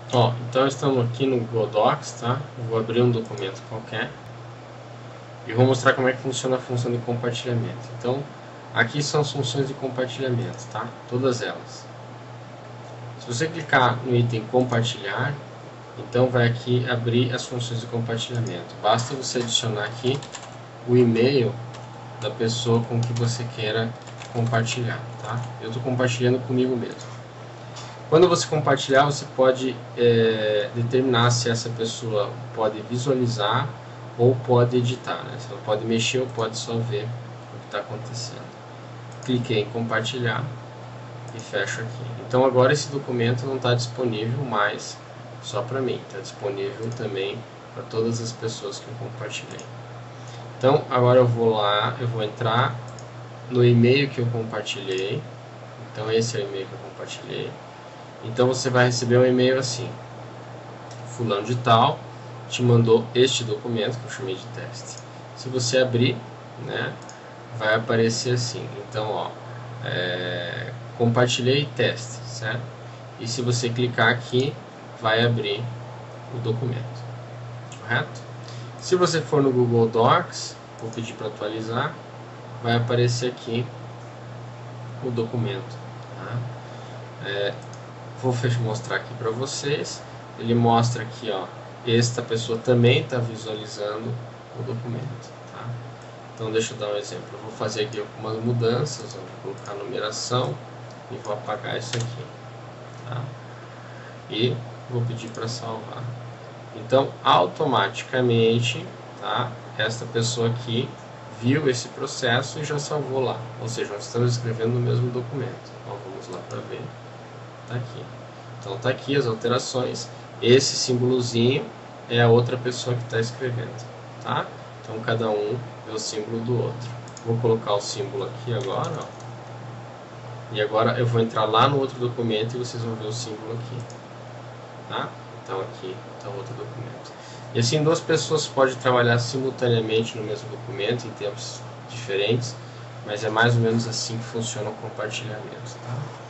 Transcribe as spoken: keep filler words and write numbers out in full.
Ó, então estamos aqui no Google Docs, tá? Eu vou abrir um documento qualquer e vou mostrar como é que funciona a função de compartilhamento. Então, aqui são as funções de compartilhamento, tá? Todas elas. Se você clicar no item compartilhar, então vai aqui abrir as funções de compartilhamento. Basta você adicionar aqui o e-mail da pessoa com que você queira compartilhar, tá? Eu estou compartilhando comigo mesmo. Quando você compartilhar, você pode é, determinar se essa pessoa pode visualizar ou pode editar, né? Se ela pode mexer ou pode só ver o que está acontecendo. Cliquei em compartilhar e fecho aqui. Então agora esse documento não está disponível mais só para mim, está disponível também para todas as pessoas que eu compartilhei. Então agora eu vou lá, eu vou entrar no e-mail que eu compartilhei. Então esse é o e-mail que eu compartilhei. Então você vai receber um e-mail assim: fulano de tal te mandou este documento que eu chamei de teste. Se você abrir, né, vai aparecer assim. Então, ó, é, compartilhei teste, certo? E se você clicar aqui, vai abrir o documento, correto? Se você for no Google Docs, vou pedir para atualizar, vai aparecer aqui o documento, tá? É, vou mostrar aqui para vocês. Ele mostra aqui, ó, esta pessoa também está visualizando o documento, tá? Então deixa eu dar um exemplo. Eu vou fazer aqui algumas mudanças, ó, vou colocar a numeração e vou apagar isso aqui, tá? E vou pedir para salvar. Então automaticamente, tá, esta pessoa aqui viu esse processo e já salvou lá. Ou seja, nós estamos escrevendo no mesmo documento. Então vamos lá para ver. Tá aqui. Então tá aqui as alterações. Esse símbolozinho é a outra pessoa que está escrevendo, tá? Então cada um é o símbolo do outro. Vou colocar o símbolo aqui agora, ó. E agora eu vou entrar lá no outro documento e vocês vão ver o símbolo aqui, tá? Então aqui está o outro documento. E assim duas pessoas podem trabalhar simultaneamente no mesmo documento em tempos diferentes, mas é mais ou menos assim que funciona o compartilhamento, tá?